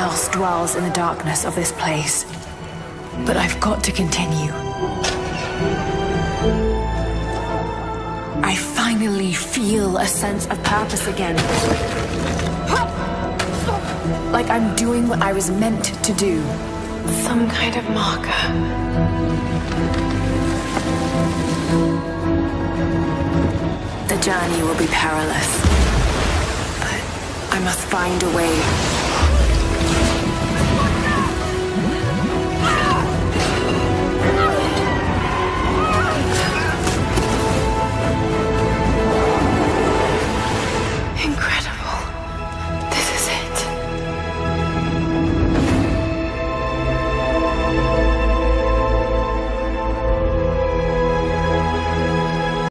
else dwells in the darkness of this place. But I've got to continue. I finally feel a sense of purpose again. Like I'm doing what I was meant to do. Some kind of marker. The journey will be perilous, but I must find a way.